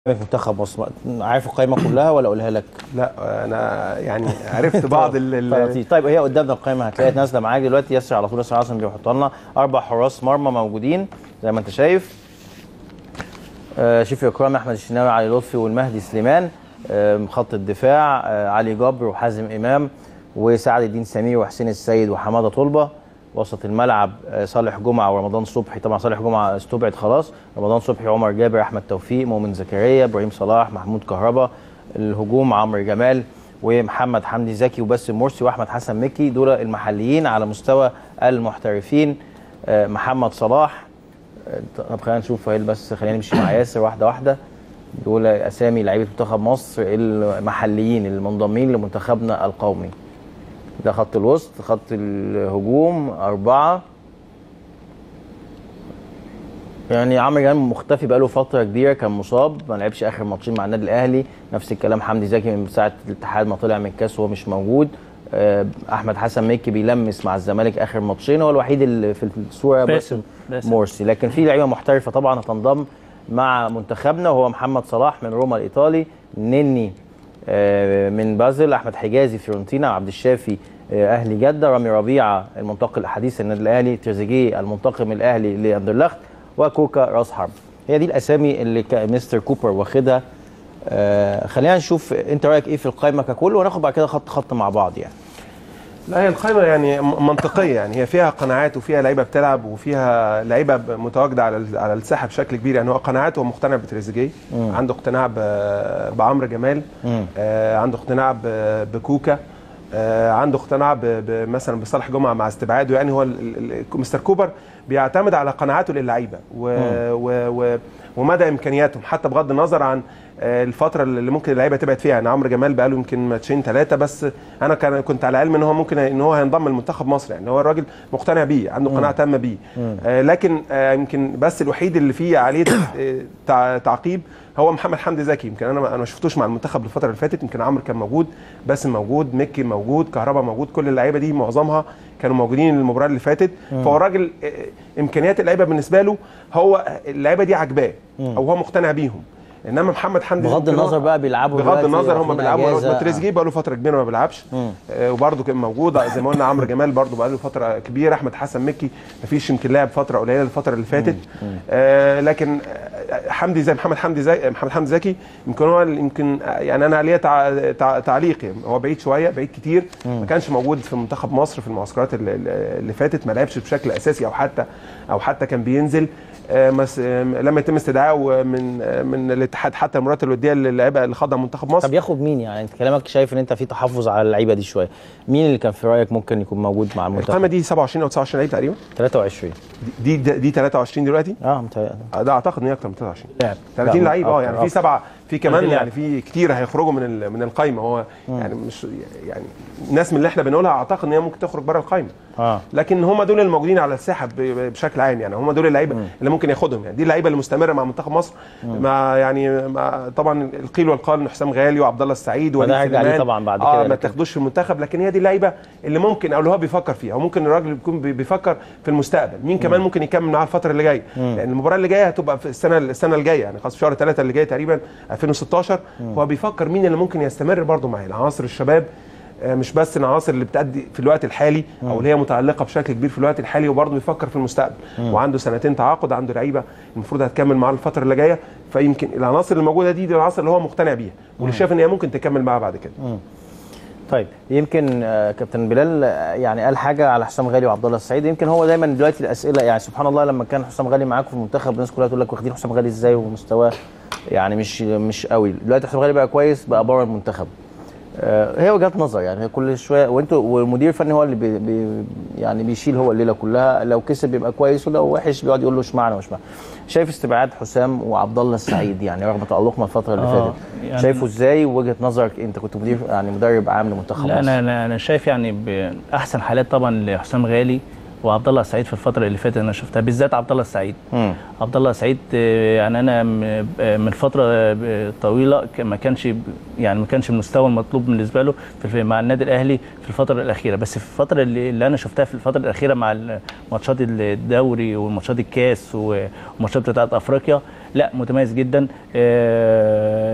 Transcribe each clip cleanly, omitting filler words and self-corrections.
منتخب مصر عارف القائمه كلها ولا اقولها لك؟ لا انا يعني عرفت بعض طيب هي قدامنا القائمه هتلاقيها نازله معاك دلوقتي. ياسر على طول، ياسر عاصم بيحط لنا 4 حراس مرمى موجودين زي ما انت شايف. شريف اكرامي، احمد الشناوي، علي لطفي، والمهدي سليمان. خط الدفاع علي جبر وحازم امام وسعد الدين سمير وحسين السيد وحماده طلبه. وسط الملعب صالح جمعه ورمضان صبحي، طبعا صالح جمعه استبعد خلاص، رمضان صبحي، عمر جابر، احمد توفيق، مؤمن زكريا، ابراهيم صلاح، محمود كهربا. الهجوم عمرو جمال ومحمد حمدي زكي وباسم مرسي واحمد حسن مكي. دول المحليين. على مستوى المحترفين محمد صلاح. طب خلينا نشوف بس خلينا نمشي مع ياسر واحده واحده. دول اسامي لعيبه منتخب مصر المحليين المنضمين لمنتخبنا القومي. ده خط الوسط. خط الهجوم 4. يعني عمرو جمال مختفي بقاله فتره كبيره، كان مصاب ما لعبش اخر ماتشين مع النادي الاهلي. نفس الكلام حمدي زكي من ساعه الاتحاد ما طلع من الكاس وهو مش موجود. احمد حسن مكي بيلمس مع الزمالك اخر ماتشين، هو الوحيد اللي في الصوره باسم مرسي. لكن في لعيبه محترفه طبعا هتنضم مع منتخبنا، وهو محمد صلاح من روما الايطالي، نني من بازل، احمد حجازي فيورنتينا، عبد الشافي اهلي جده، رامي ربيعه المنتقل الحديث النادي الاهلي، تريزيجيه المنتقل من الاهلي لاندرلخت، وكوكا راس حرب. هي دي الاسامي اللي مستر كوبر واخدها. خلينا نشوف انت رايك ايه في القائمه ككل، وناخد بعد كده خط خط مع بعض يعني. لا هي القائمه يعني منطقيه، يعني هي فيها قناعات وفيها لعيبه بتلعب وفيها لعيبه متواجده على الساحه بشكل كبير. يعني هو قناعات، هو مقتنع بتريزيجيه، عنده اقتناع بعمرو جمال، عنده اقتناع بكوكا، عنده اقتناع مثلا بصالح جمعه مع استبعاده. يعني هو مستر كوبر بيعتمد على قناعاته للعيبه ومدى امكانياتهم، حتى بغض النظر عن الفتره اللي ممكن اللعيبه تبعد فيها. يعني عمرو جمال بقى له يمكن ماتشين 3 بس، انا كنت على علم ان هو ممكن ان هو هينضم لمنتخب مصر. يعني هو الراجل مقتنع بيه، عنده قناعه تامه بيه. لكن يمكن بس الوحيد اللي فيه عليه تعقيب هو محمد حمدي زكي. يمكن انا ما شفتوش مع المنتخب الفتره اللي فاتت. يمكن عمرو كان موجود، باسم موجود، مكي موجود، كهربا موجود، كل اللعيبه دي معظمها كانوا موجودين المباراه اللي فاتت. فهو الراجل امكانيات اللعيبه بالنسبه له، هو اللعيبه دي عجباه او هو مقتنع بيهم. انما محمد حمدي بغض النظر بقى بيلعبوا، بغض النظر هم بيلعبوا. تريزيجيه بقى له فتره كبيره ما بيلعبش، وبرده كان موجود زي ما قلنا. عمرو جمال برده بقى له فتره كبيره. احمد حسن مكي ما فيش، يمكن لعب فتره قليله الفتره اللي فاتت. لكن حمدي زي محمد حمدي زكي يمكن يعني انا عليه تعليق. يعني هو بعيد شويه، بعيد كتير، ما كانش موجود في منتخب مصر في المعسكرات اللي فاتت، ما لعبش بشكل اساسي او حتى كان بينزل. لما يتم استدعائه من الاتحاد حتى المباريات الوديه اللعيبه اللي خاضها منتخب مصر. طب ياخد مين يعني؟ انت كلامك شايف ان انت في تحفظ على اللعيبه دي شويه. مين اللي كان في رايك ممكن يكون موجود مع المنتخب؟ القائمه دي 27 او 29 لعيب تقريبا. 23 دي 23 دلوقتي. متهيألي ده اعتقد ان هي اكتر من 23 30 لعيب. يعني في 7 في كمان، يعني في كتير هيخرجوا من القائمه. هو يعني مش يعني الناس من اللي احنا بنقولها اعتقد ان هي ممكن تخرج بره القائمه. لكن هم دول الموجودين على الساحه بشكل عام. يعني هم دول اللعيبه اللي ممكن ياخدهم. يعني دي اللعيبه اللي مستمره مع منتخب مصر. مع طبعا القيل والقال ان حسام غالي وعبد الله السعيد ووليد سليمان طبعا بعد كده ما تاخدوش في المنتخب. لكن هي دي اللعيبه اللي ممكن، او اللي هو بيفكر فيها، او ممكن الراجل يكون بيفكر في المستقبل. مين كمان ممكن يكمل معاه الفتره اللي جايه؟ لان المباراه اللي جايه هتبقى في السنه الجايه، يعني خلاص في شهر 3 اللي جاي تقريبا 2016. هو بيفكر مين اللي ممكن يستمر برضه معاه. العناصر الشباب، مش بس العناصر اللي بتأدي في الوقت الحالي او اللي هي متعلقه بشكل كبير في الوقت الحالي، وبرضه بيفكر في المستقبل. وعنده 2 تعاقد، عنده لعيبه المفروض هتكمل معاه الفتره اللي جايه. فيمكن العناصر اللي موجوده دي العناصر اللي هو مقتنع بيها واللي شايف ان هي ممكن تكمل معاه بعد كده. طيب يمكن كابتن بلال يعني قال حاجه على حسام غالي وعبد الله السعيد. يمكن هو دايما دلوقتي الاسئله، يعني سبحان الله، لما كان حسام غالي معاكم في المنتخب الناس كلها تقول لك واخدين حسام غالي ازاي ومستواه يعني مش قوي. دلوقتي حسام غالي بقى كويس، بقى بره المنتخب. هي وجهات نظر يعني. كل شويه وانتوا والمدير الفني هو اللي يعني بيشيل هو الليله كلها. لو كسب بيبقى كويس، ولو وحش بيقعد يقول له اشمعنى واشمعنى. شايف استبعاد حسام وعبد الله السعيد يعني رغم تألقنا الفتره اللي فاتت، يعني شايفه ازاي؟ وجهه نظرك انت كنت مدرب عام لمنتخب مصر. انا شايف يعني باحسن حالات طبعا لحسام غالي وعبد الله السعيد في الفتره اللي فاتت انا شفتها، بالذات عبد الله السعيد. عبد الله السعيد يعني انا من فتره طويله ما كانش المستوى المطلوب بالنسبه له مع النادي الاهلي في الفتره الاخيره. بس في الفتره اللي انا شفتها في الفتره الاخيره مع ماتشات الدوري وماتشات الكاس وماتشات بتاعه افريقيا، لا متميز جدا.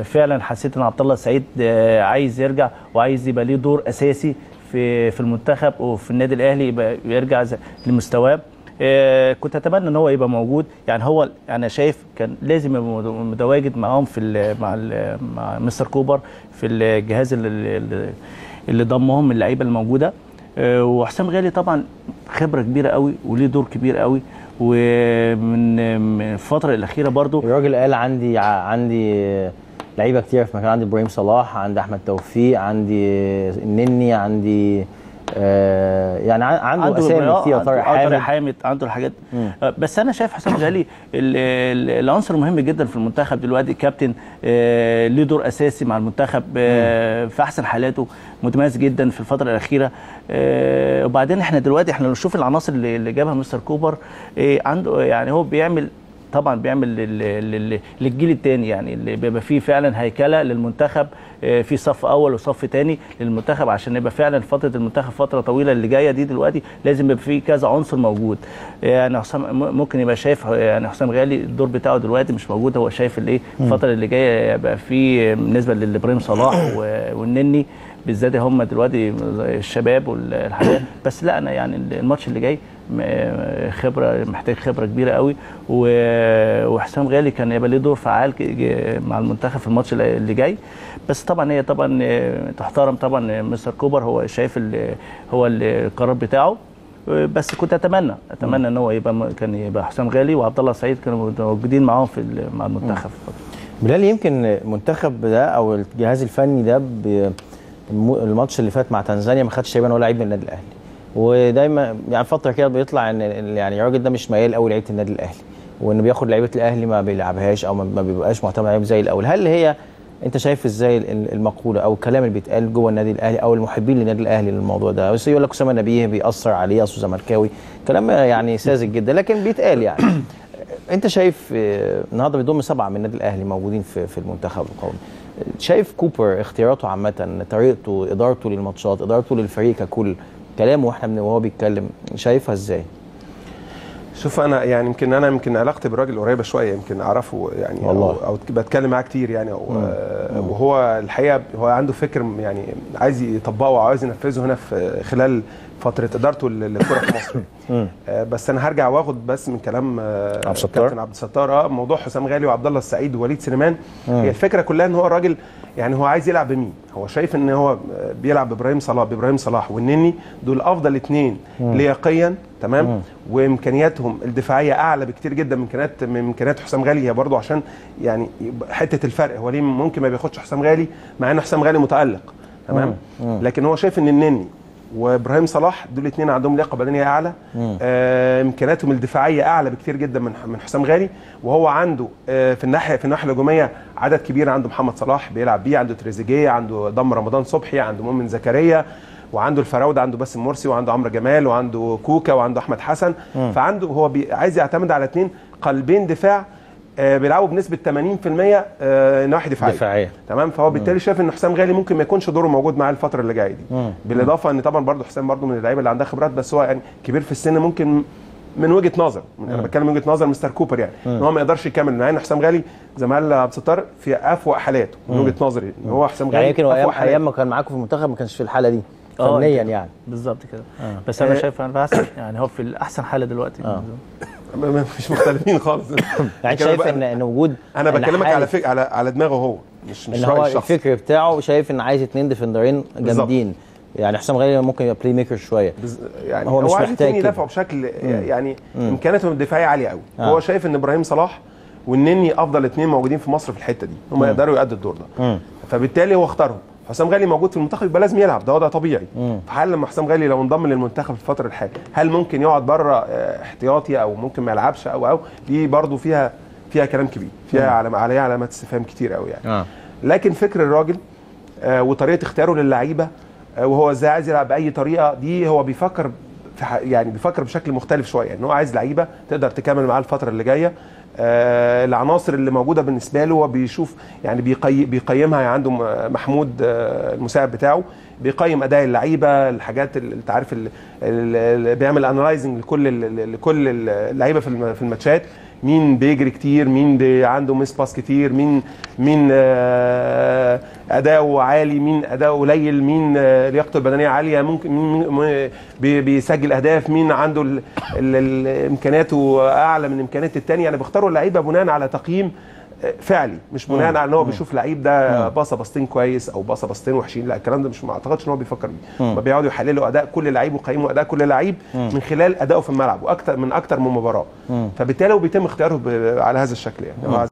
فعلا حسيت ان عبد الله السعيد عايز يرجع وعايز يبقى ليه دور اساسي في المنتخب وفي النادي الاهلي، يبقى يرجع لمستواه. كنت اتمنى ان هو يبقى موجود، يعني هو انا شايف كان لازم يبقى متواجد معاهم مع مستر كوبر في الجهاز اللي ضمهم اللعيبه الموجوده. وحسام غالي طبعا خبره كبيره قوي وليه دور كبير قوي، ومن الفتره الاخيره برضو الراجل قال عندي لعيبه كتير في مكان، عندي ابراهيم صلاح، عندي احمد توفيق، عندي النني، عندي يعني عنده اسامي كتير، طارق حامد عنده الحاجات. بس انا شايف حسام غالي العنصر مهم جدا في المنتخب دلوقتي، كابتن ليه دور اساسي مع المنتخب في احسن حالاته، متميز جدا في الفتره الاخيره. وبعدين احنا دلوقتي نشوف العناصر اللي جابها مستر كوبر، عنده يعني هو بيعمل للجيل الثاني، يعني اللي بيبقى فيه فعلا هيكله للمنتخب، في صف اول وصف ثاني للمنتخب، عشان يبقى فعلا فتره المنتخب فتره طويله اللي جايه دي دلوقتي لازم يبقى فيه كذا عنصر موجود. يعني حسام ممكن يبقى شايف، يعني حسام غالي الدور بتاعه دلوقتي مش موجود، هو شايف الفتره اللي جايه يبقى فيه بالنسبه لابراهيم صلاح والنني بالذات هم دلوقتي الشباب والحاجات. بس لا، انا يعني الماتش اللي جاي خبره، محتاج خبره كبيره قوي، وحسام غالي كان يبقى له دور فعال مع المنتخب في الماتش اللي جاي. بس طبعا هي تحترم طبعا مستر كوبر، هو شايف هو القرار بتاعه. بس كنت اتمنى ان هو كان يبقى حسام غالي وعبد الله السعيد كانوا موجودين معاهم مع المنتخب. بلال، يمكن المنتخب ده او الجهاز الفني ده الماتش اللي فات مع تنزانيا ما خدش تقريبا ولا لعيب من النادي الاهلي، ودايما يعني فتره كده بيطلع ان يعني الراجل ده مش ميال قوي لعيبه النادي الاهلي، وانه بياخد لعيبه الاهلي ما بيلعبهاش او ما بيبقاش معتمد عليهم زي الاول. هل هي انت شايف ازاي المقوله او الكلام اللي بيتقال جوه النادي الاهلي او المحبين للنادي الاهلي للموضوع ده؟ بس يقول لك اسامه نبيه بيأثر عليه، اصله زملكاوي، كلام يعني ساذج جدا لكن بيتقال يعني. انت شايف النهارده بيضم 7 من النادي الاهلي موجودين في المنتخب القومي، شايف كوبر اختياراته عامه، طريقته، ادارته للماتشات، ادارته للفريق ككل، كلامه وهو بيتكلم، شايفها ازاي؟ شوف، انا يعني يمكن علاقتي بالراجل قريبه شويه، يمكن اعرفه يعني أو بتكلم معاه كتير يعني، وهو الحقيقه هو عنده فكر يعني عايز يطبقه وعايز ينفذه هنا في خلال فتره ادارته للكره في مصر. بس انا هرجع واخد بس من كلام كابتن عبد الستار موضوع حسام غالي وعبد الله السعيد ووليد سليمان. هي الفكره كلها ان هو الراجل يعني هو عايز يلعب بمين؟ هو شايف ان هو بيلعب بابراهيم صلاح والنني، دول افضل 2 لياقيا، تمام، وامكانياتهم الدفاعيه اعلى بكتير جدا من امكانيات حسام غالي. هي برضه عشان يعني حته الفرق، هو ليه ممكن ما بياخدش حسام غالي مع ان حسام غالي متالق، تمام، لكن هو شايف ان النني وابراهيم صلاح دول 2 عندهم لياقه بدنيه اعلى، امكانياتهم الدفاعيه اعلى بكتير جدا من حسام غالي. وهو عنده في الناحيه الهجوميه عدد كبير، عنده محمد صلاح بيلعب بيه، عنده تريزيجيه، عنده ضم رمضان صبحي، عنده مؤمن زكريا، وعنده الفراوده، عنده باسم مرسي، وعنده عمرو جمال، وعنده كوكا، وعنده احمد حسن. فعنده هو عايز يعتمد على 2 قلبين دفاع بيلعبوا بنسبه 80% نواحي دفاعيه، تمام. فهو بالتالي شايف ان حسام غالي ممكن ما يكونش دوره موجود معاه الفتره اللي جايه دي، بالاضافه ان طبعا برضه حسام برضه من اللعيبه اللي عندها خبرات، بس هو يعني كبير في السن، ممكن من وجهه نظر، انا بتكلم من وجهه نظر مستر كوبر يعني ان هو ما يقدرش يكمل، مع ان حسام غالي زي ما قال عبد الستار في افوق حالاته من وجهه نظري، ان هو حسام غالي يعني يمكن ايام ما كان معاكم في المنتخب ما كانش في الحاله دي فنيا يعني بالظبط كده. بس انا شايف يعني هو في احسن حاله دلوقتي. مش مختلفين خالص. يعني شايف ان وجود، انا بكلمك على دماغه هو، مش ان هو الفكر بتاعه شايف ان عايز 2 ديفندرين جامدين. يعني حسام غالي ممكن يبقى بلاي ميكر شويه، يعني هو مش محتاج يدافعوا بشكل يعني امكانياتهم الدفاعيه عاليه قوي. هو شايف ان ابراهيم صلاح والنني افضل 2 موجودين في مصر في الحته دي، هم يقدروا يؤدوا الدور ده. فبالتالي هو اختارهم. حسام غالي موجود في المنتخب يبقى لازم يلعب، ده وضع طبيعي. فهل لما حسام غالي لو انضم للمنتخب في الفتره الحاليه هل ممكن يقعد بره احتياطي او ممكن ما يلعبش او دي برضو فيها كلام كبير، فيها عليها علامات استفهام كتير قوي يعني. لكن فكر الراجل وطريقه اختياره للعيبه وهو ازاي عايز يلعب باي طريقه دي، هو بيفكر بيفكر بشكل مختلف شويه، ان هو عايز لعيبه تقدر تكمل معاه الفتره اللي جايه، العناصر اللي موجوده بالنسبه له، وبيشوف يعني بيقيمها. عنده محمود المساعد بتاعه بيقيم اداء اللعيبه، الحاجات اللي انت عارف اللي بيعمل انالايزنج لكل اللعيبه في الماتشات، مين بيجري كتير، مين عنده ميس باس كتير، مين اداؤه عالي، مين اداؤه قليل، مين لياقته البدنيه عاليه، ممكن مين بيسجل اهداف، مين عنده امكانياته اعلى من امكانيات الثاني. يعني بيختاروا اللعيبه بناء على تقييم فعلي، مش بناء على ان هو بيشوف لعيب ده باصه باصتين كويس او باصه باصتين وحشين. لا، الكلام ده مش، ما اعتقدش ان هو بيفكر بيه. ما بيقعدوا يحللوا اداء كل لعيب ويقيموا اداء كل لعيب من خلال ادائه في الملعب واكتر من مباراه. فبالتالي بيتم اختياره على هذا الشكل يعني.